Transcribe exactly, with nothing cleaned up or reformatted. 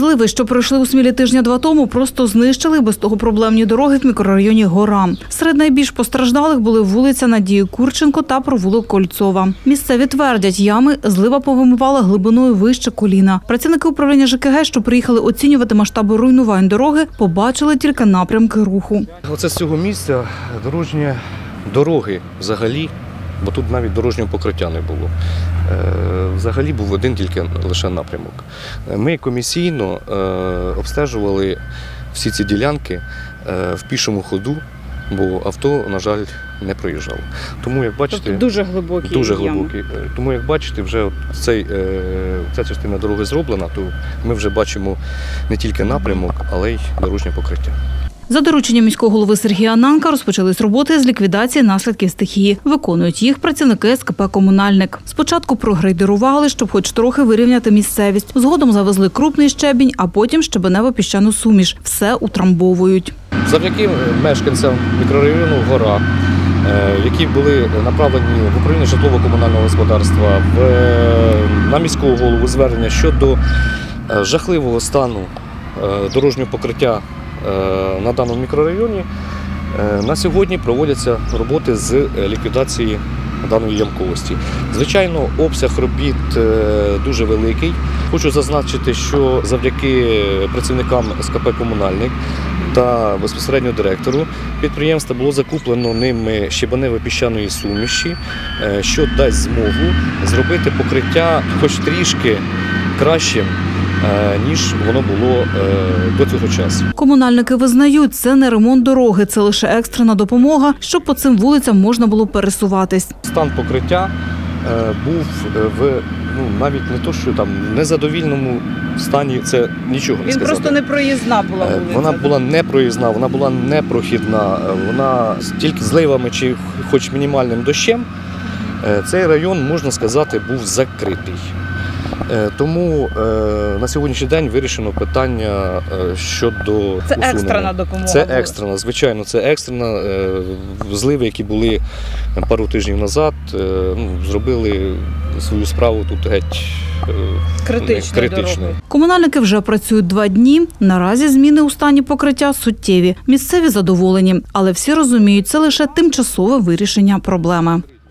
Зливи, що пройшли у Смілі тижня-два тому, просто знищили без того проблемні дороги в мікрорайоні Гора. Серед найбільш постраждалих були вулиця Надії Курченко та провулок Кольцова. Місцеві твердять, ями злива повимивала глибиною вище коліна. Працівники управління ЖКГ, що приїхали оцінювати масштаби руйнувань дороги, побачили тільки напрямки руху. Оце з цього місця дорожні дороги взагалі, бо тут навіть дорожнього покриття не було. Взагалі був один тільки лише напрямок. Ми комісійно обстежували всі ці ділянки в пішому ходу, бо авто, на жаль, не проїжджало. Тому, як бачите, тобто дуже глибокі дуже ями. глибокі. Тому, як бачите, вже цей, ця частина дороги зроблена, то ми вже бачимо не тільки напрямок, але й дорожнє покриття. За дорученням міського голови Сергія Ананка розпочались роботи з ліквідації наслідків стихії. Виконують їх працівники СКП «Комунальник». Спочатку прогрейдерували, щоб хоч трохи вирівняти місцевість. Згодом завезли крупний щебінь, а потім щебенево-піщану суміш. Все утрамбовують. Завдяки мешканцям мікрорайону Гора, які були направлені в управління житлово-комунального господарства, на міського голову звернення щодо жахливого стану дорожнього покриття на даному мікрорайоні, на сьогодні проводяться роботи з ліквідації даної ямковості. Звичайно, обсяг робіт дуже великий. Хочу зазначити, що завдяки працівникам СКП «Комунальник» та безпосередньо директору підприємства було закуплено ними щебенево-піщаної суміші, що дасть змогу зробити покриття хоч трішки кращим, ніж воно було до цього часу. Комунальники визнають, це не ремонт дороги, це лише екстрена допомога, щоб по цим вулицям можна було пересуватись. Стан покриття був в, ну, навіть не то, що там в незадовільному стані, це нічого не Він сказати. просто непроїзна була вулиця. Вона була непроїзна, вона була непрохідна, вона тільки зливами чи хоч мінімальним дощем, цей район, можна сказати, був закритий. Тому на сьогоднішній день вирішено питання щодо усунення. Це екстрена допомога? Це екстрена, звичайно, це екстрена. Зливи, які були пару тижнів назад, ну, зробили свою справу тут геть критичною. критичною. Комунальники вже працюють два дні. Наразі зміни у стані покриття суттєві. Місцеві задоволені, але всі розуміють, це лише тимчасове вирішення проблеми.